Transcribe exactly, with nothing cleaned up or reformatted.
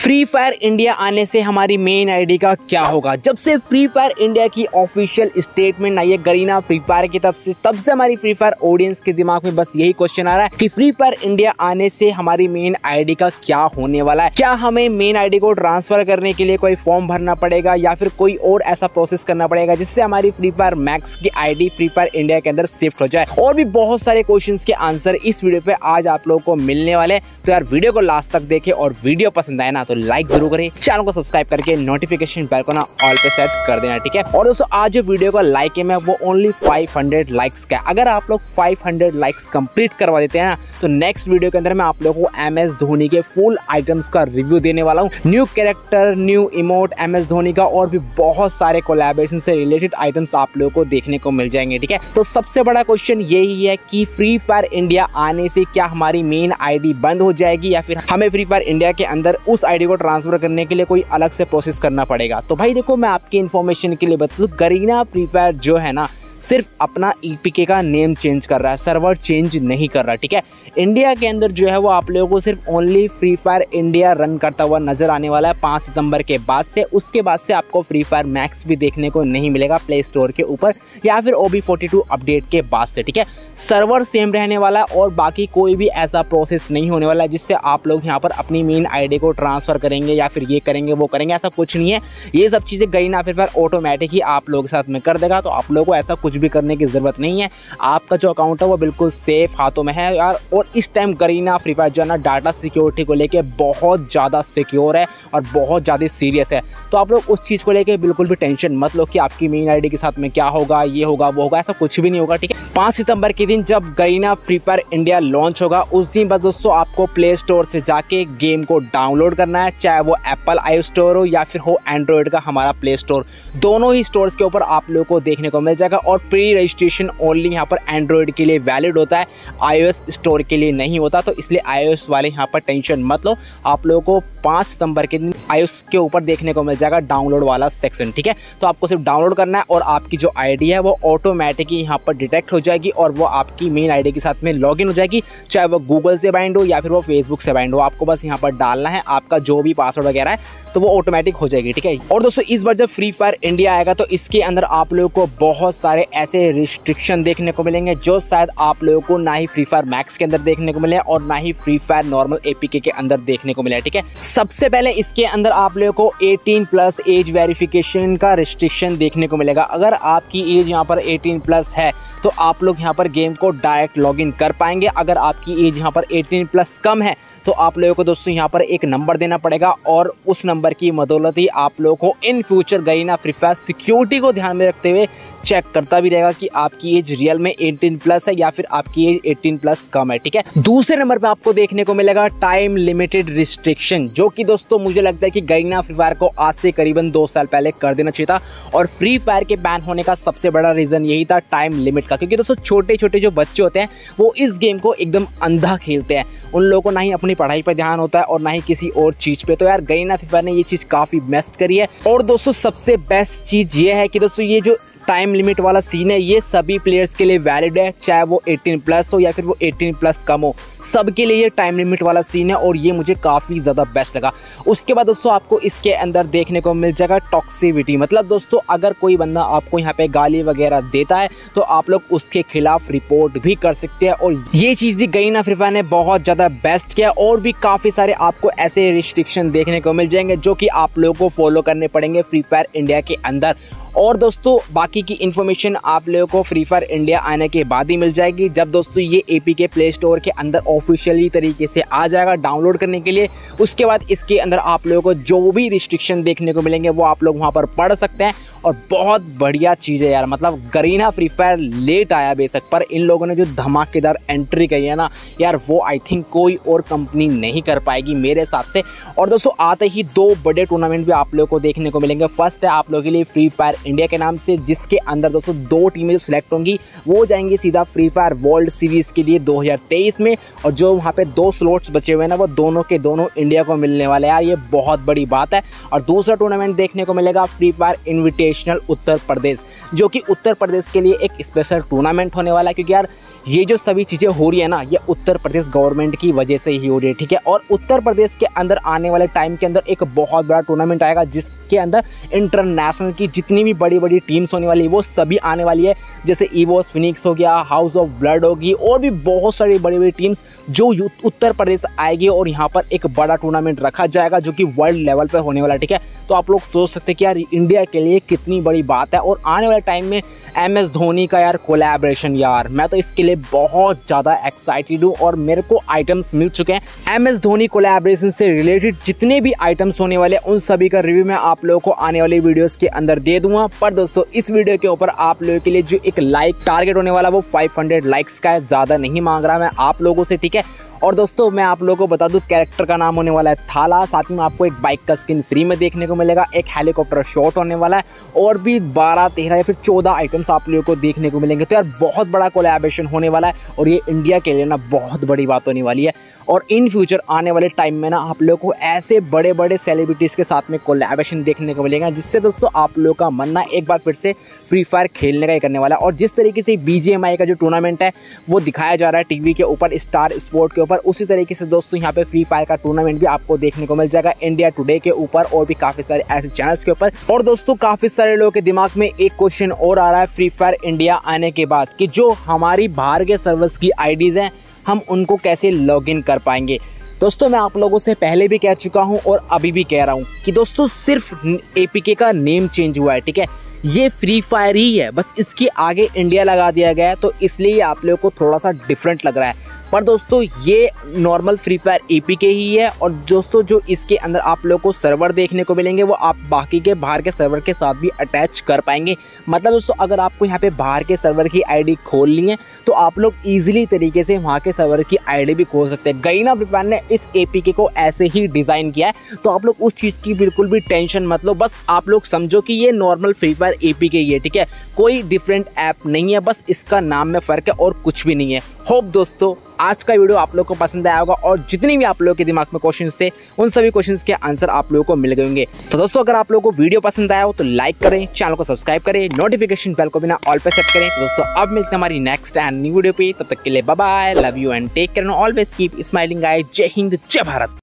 Free fire India आने से हमारी मेन आईडी का क्या होगा। जब से फ्री फायर इंडिया की ऑफिशियल स्टेटमेंट आई है गरीना फ्री फायर की तरफ से, तब से हमारी फ्री फायर ऑडियंस के दिमाग में बस यही क्वेश्चन आ रहा है कि फ्री फायर इंडिया आने से हमारी मेन आईडी का क्या होने वाला है। क्या हमें मेन आईडी को ट्रांसफर करने के लिए कोई फॉर्म भरना पड़ेगा या फिर कोई और ऐसा प्रोसेस करना पड़ेगा जिससे हमारी फ्री फायर मैक्स की आईडी फ्री फायर इंडिया के अंदर शिफ्ट हो जाए। और भी बहुत सारे क्वेश्चन के आंसर इस वीडियो पे आज आप लोगों को मिलने वाले हैं। तो यार वीडियो को लास्ट तक देखें और वीडियो पसंद आए ना तो लाइक जरूर करें, चैनल को सब्सक्राइब करके नोटिफिकेशन बेल को ना ऑल पे सेट कर देना, ठीक है। और दोस्तों आज जो वीडियो का लाइक है मैं वो ओनली पाँच सौ लाइक्स का है। अगर आप लोग पाँच सौ लाइक्स कंप्लीट करवा देते हैं ना तो नेक्स्ट वीडियो के अंदर मैं आप लोगों को एम एस धोनी के फुल आइटम्स का रिव्यू देने वाला हूँ। New character, new emote, M S Dhoni का और भी बहुत सारे कोलैबोरेशन से रिलेटेड आइटम्स आप लोगों को देखने को मिल जाएंगे, ठीक है। तो सबसे बड़ा क्वेश्चन यही है कि फ्री फायर इंडिया आने से क्या हमारी मेन आईडी बंद हो जाएगी या फिर हमें फ्री फायर इंडिया के अंदर उस आईडी को ट्रांसफर करने के लिए कोई अलग से प्रोसेस करना पड़ेगा। तो भाई देखो, मैं आपकी इन्फॉर्मेशन के लिए बता दूं, गरीना फ्री फायर जो है ना सिर्फ अपना ईपीके का नेम चेंज कर रहा है, सर्वर चेंज नहीं कर रहा, ठीक है। इंडिया के अंदर जो है वो आप लोगों को सिर्फ only free fire India run करता हुआ नजर आने वाला है पाँच सितंबर के बाद से। उसके बाद से आपको फ्री फायर मैक्स भी देखने को नहीं मिलेगा प्ले स्टोर के ऊपर या फिर O B forty two update के बाद से, ठीक है। सर्वर सेम रहने वाला है और बाकी कोई भी ऐसा प्रोसेस नहीं होने वाला है जिससे आप लोग यहाँ पर अपनी मेन आईडी को ट्रांसफर करेंगे या फिर ये करेंगे वो करेंगे, ऐसा कुछ नहीं है। ये सब चीज़ें गरीना फ्री फायर ऑटोमेटिक ही आप लोगों के साथ में कर देगा, तो आप लोगों को ऐसा कुछ भी करने की ज़रूरत नहीं है। आपका जो अकाउंट है वो बिल्कुल सेफ हाथों में है यार। और इस टाइम गरीना फ्री फायर जो है ना डाटा सिक्योरिटी को लेके बहुत ज़्यादा सिक्योर है और बहुत ज़्यादा सीरियस है। तो आप लोग उस चीज़ को लेके बिल्कुल भी टेंशन मत लो कि आपकी मेन आईडी के साथ में क्या होगा, ये होगा वो होगा, ऐसा कुछ भी नहीं होगा, ठीक है। पाँच सितंबर के दिन जब Garena free fire India launch होगा उस दिन बस दोस्तों आपको प्ले स्टोर से जाके गेम को डाउनलोड करना है, चाहे वो एप्पल आई स्टोर हो या फिर हो एंड्रॉयड का हमारा प्ले स्टोर। दोनों ही स्टोर्स के ऊपर आप लोगों को देखने को मिल जाएगा और प्री रजिस्ट्रेशन ओनली यहाँ पर एंड्रॉयड के लिए वैलिड होता है, आईओएस स्टोर के लिए नहीं होता। तो इसलिए आईओएस वाले यहाँ पर टेंशन मत लो, आप लोगों को पाँच सितंबर के दिन आईओएस के ऊपर देखने को मिल जाएगा डाउनलोड वाला सेक्शन, ठीक है। तो आपको सिर्फ डाउनलोड करना है और आपकी जो आईडी है वो ऑटोमेटिकली यहाँ पर डिटेक्ट हो जाएगी और वो आपकी मेन आईडी के साथ में लॉगिन हो जाएगी, चाहे वो गूगल से बाइंड हो या फिर वो फेसबुक से बाइंड हो। आपको बस यहाँ पर डालना है आपका जो भी पासवर्ड वगैरह है तो वो ऑटोमेटिक हो जाएगी, ठीक है। और दोस्तों इस बार जब फ्री फायर इंडिया आएगा तो इसके अंदर आप लोगों को बहुत सारे ऐसे रिस्ट्रिक्शन देखने को मिलेंगे जो शायद आप लोगों को ना ही फ्री फायर मैक्स के अंदर देखने को मिले और ना ही फ्री फायर नॉर्मल एपीके के अंदर देखने को मिले, ठीक है। सबसे पहले इसके अंदर आप लोगों को अठारह प्लस एज वेरिफिकेशन का रिस्ट्रिक्शन देखने को मिलेगा। अगर आपकी एज यहाँ पर अठारह प्लस है तो आप लोग यहाँ पर गेम को डायरेक्ट लॉगिन कर पाएंगे। अगर आपकी एज यहाँ पर अठारह प्लस कम है तो आप लोगों को दोस्तों यहाँ पर एक नंबर देना पड़ेगा और उस नंबर की मदौलत ही आप लोगों को in future Garena free fire security को ध्यान में रखते हुए चेक करता भी रहेगा कि आपकी एज रियल में अठारह प्लस है या फिर आपकी एज अठारह प्लस कम है, ठीक है। दूसरे नंबर पे आपको देखने को मिलेगा टाइम लिमिटेड रिस्ट्रिक्शन, जो कि दोस्तों मुझे लगता है कि गरीना फ्री फायर को आज से करीबन दो साल पहले कर देना चाहिए था। और फ्री फायर के बैन होने का सबसे बड़ा रीजन यही था टाइम लिमिट का, क्योंकि दोस्तों छोटे छोटे जो बच्चे होते हैं वो इस गेम को एकदम अंधा खेलते हैं। उन लोगों को ना ही अपनी पढ़ाई पर ध्यान होता है और ना ही किसी और चीज पे। तो यार गरीना फ्री फायर ने ये चीज काफी बेस्ट करी है। और दोस्तों सबसे बेस्ट चीज ये है कि दोस्तों ये जो टाइम लिमिट वाला सीन है ये सभी प्लेयर्स के लिए वैलिड है, चाहे वो अठारह प्लस हो या फिर वो अठारह प्लस कम हो, सबके लिए ये टाइम लिमिट वाला सीन है और ये मुझे काफ़ी ज़्यादा बेस्ट लगा। उसके बाद दोस्तों आपको इसके अंदर देखने को मिल जाएगा टॉक्सिविटी, मतलब दोस्तों अगर कोई बंदा आपको यहाँ पे गाली वगैरह देता है तो आप लोग उसके खिलाफ रिपोर्ट भी कर सकते हैं और ये चीज़ भी गरीना फ्री फायर ने बहुत ज़्यादा बेस्ट किया। और भी काफ़ी सारे आपको ऐसे रिस्ट्रिक्शन देखने को मिल जाएंगे जो कि आप लोगों को फॉलो करने पड़ेंगे फ्री फायर इंडिया के अंदर। और दोस्तों बाकी की इन्फॉर्मेशन आप लोगों को फ्री फायर इंडिया आने के बाद ही मिल जाएगी, जब दोस्तों ये एपीके प्ले स्टोर के अंदर ऑफिशियली तरीके से आ जाएगा डाउनलोड करने के लिए। उसके बाद इसके अंदर आप लोगों को जो भी रिस्ट्रिक्शन देखने को मिलेंगे वो आप लोग वहाँ पर पढ़ सकते हैं। और बहुत बढ़िया चीज़ है यार, मतलब गरीना फ्री फायर लेट आया बेशक, पर इन लोगों ने जो धमाकेदार एंट्री करी है ना यार, वो आई थिंक कोई और कंपनी नहीं कर पाएगी मेरे हिसाब से। और दोस्तों आते ही दो बड़े टूर्नामेंट भी आप लोगों को देखने को मिलेंगे। फर्स्ट है आप लोगों के लिए फ्री फायर इंडिया के नाम से, जिसके अंदर दोस्तों दो टीमें जो सिलेक्ट होंगी वो जाएंगी सीधा फ्री फायर वर्ल्ड सीरीज़ के लिए दो हज़ार तेईस में, और जो वहाँ पे दो स्लॉट्स बचे हुए हैं ना वो दोनों के दोनों इंडिया को मिलने वाले हैं यार, ये बहुत बड़ी बात है। और दूसरा टूर्नामेंट देखने को मिलेगा free fire invitational Uttar Pradesh, जो कि उत्तर प्रदेश के लिए एक स्पेशल टूर्नामेंट होने वाला है, क्योंकि यार ये जो सभी चीज़ें हो रही है ना ये उत्तर प्रदेश गवर्नमेंट की वजह से ही हो रही है, ठीक है। और उत्तर प्रदेश के अंदर आने वाले टाइम के अंदर एक बहुत बड़ा टूर्नामेंट आएगा, जिसके अंदर इंटरनेशनल की जितनी भी बड़ी बड़ी टीम्स होने वाली है वो सभी आने वाली है, जैसे ईवोस फिनिक्स हो गया, हाउस ऑफ ब्लड होगी, और भी बहुत सारी बड़ी बड़ी टीम्स जो उत्तर प्रदेश आएगी, और यहाँ पर एक बड़ा टूर्नामेंट रखा जाएगा जो कि वर्ल्ड लेवल पर होने वाला है, ठीक है। तो आप लोग सोच सकते हैं कि यार इंडिया के लिए कितनी बड़ी बात है। और आने वाले टाइम में एम एस धोनी का यार कोलैबोरेशन, यार मैं तो इसके लिए बहुत ज़्यादा एक्साइटेड हूँ, और मेरे को आइटम्स मिल चुके हैं। एम एस धोनी कोलैबोरेशन से रिलेटेड जितने भी आइटम्स होने वाले उन सभी का रिव्यू मैं आप लोगों को आने वाली वीडियोस के अंदर दे दूंगा। पर दोस्तों इस वीडियो के ऊपर आप लोगों के लिए जो एक लाइक टारगेट होने वाला वो पाँच सौ लाइक्स का है, ज़्यादा नहीं मांग रहा मैं आप लोगों से, ठीक है। और दोस्तों मैं आप लोगों को बता दूं कैरेक्टर का नाम होने वाला है थाला, साथ में आपको एक बाइक का स्किन फ्री में देखने को मिलेगा, एक हेलीकॉप्टर शॉट होने वाला है, और भी बारह तेरह या फिर चौदह आइटम्स आप लोगों को देखने को मिलेंगे। तो यार बहुत बड़ा कोलैबोरेशन होने वाला है, और ये इंडिया के लिए ना बहुत बड़ी बात होने वाली है। और इन फ्यूचर आने वाले टाइम में ना आप लोगों को ऐसे बड़े बड़े सेलिब्रिटीज़ के साथ में कोलैबोरेशन देखने को मिलेगा, जिससे दोस्तों आप लोगों का मन ना एक बार फिर से फ्री फायर खेलने का ही करने वाला है। और जिस तरीके से बी जी एम आई का जो टूर्नामेंट है वो दिखाया जा रहा है टीवी के ऊपर, स्टार स्पोर्ट के ऊपर, उसी तरीके से दोस्तों यहाँ पे फ्री फायर का टूर्नामेंट भी आपको देखने को मिल जाएगा इंडिया टुडे के ऊपर, और भी काफ़ी सारे ऐसे चैनल्स के ऊपर। और दोस्तों काफ़ी सारे लोगों के दिमाग में एक क्वेश्चन और आ रहा है फ्री फायर इंडिया आने के बाद, कि जो हमारी बाहर के सर्वर्स की आईडीज़ हैं हम उनको कैसे लॉगिन कर पाएंगे। दोस्तों मैं आप लोगों से पहले भी कह चुका हूं और अभी भी कह रहा हूं कि दोस्तों सिर्फ एपीके का नेम चेंज हुआ है, ठीक है। ये फ्री फायर ही है, बस इसके आगे इंडिया लगा दिया गया है, तो इसलिए आप लोगों को थोड़ा सा डिफरेंट लग रहा है। पर दोस्तों ये नॉर्मल फ्री फायर एपीके ही है, और दोस्तों जो इसके अंदर आप लोगों को सर्वर देखने को मिलेंगे वो आप बाकी के बाहर के सर्वर के साथ भी अटैच कर पाएंगे। मतलब दोस्तों अगर आपको यहाँ पे बाहर के सर्वर की आईडी खोलनी है तो आप लोग इजीली तरीके से वहाँ के सर्वर की आईडी भी खोल सकते हैं। गरीना फ्री फायर ने इस एपीके को ऐसे ही डिज़ाइन किया है, तो आप लोग उस चीज़ की बिल्कुल भी टेंशन मत लो, बस आप लोग समझो कि ये नॉर्मल फ्री फायर एपीके ही है, ठीक है। कोई डिफरेंट ऐप नहीं है, बस इसका नाम में फ़र्क है और कुछ भी नहीं है। होप दोस्तों आज का वीडियो आप लोग को पसंद आया होगा, और जितनी भी आप लोगों के दिमाग में क्वेश्चंस थे उन सभी क्वेश्चंस के आंसर आप लोगों को मिल गए होंगे। तो दोस्तों अगर आप लोगों को वीडियो पसंद आया हो तो लाइक करें, चैनल को सब्सक्राइब करें, नोटिफिकेशन बेल को बिना ऑल पे सेट करें। तो दोस्तों अब मिलते हैं हमारी नेक्स्ट एंड न्यू वीडियो पे, तब तक के लिए bye bye, love you and take care, always keep smiling guys. जय हिंद, जय भारत।